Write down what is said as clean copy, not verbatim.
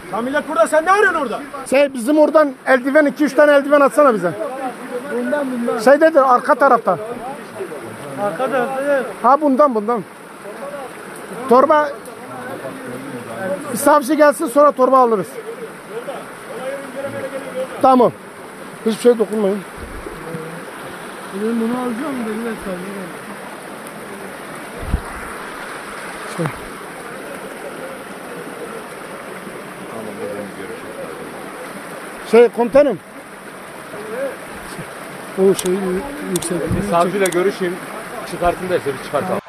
Ya millet burada, sen ne arıyorsun orada? Bizim oradan eldiven 2-3 tane eldiven atsana bize. Bundan. Şeydedir arka tarafta. Arka tarafta. Ha bundan. Torba savcı gelsin sonra torba alırız. Tamam. Hiçbir şey dokunmayın. Ben bunu alacağım dediler Komutanım. O şeyi yüksek. Savcıyla görüşeyim. Çıkartın derse biz çıkartalım.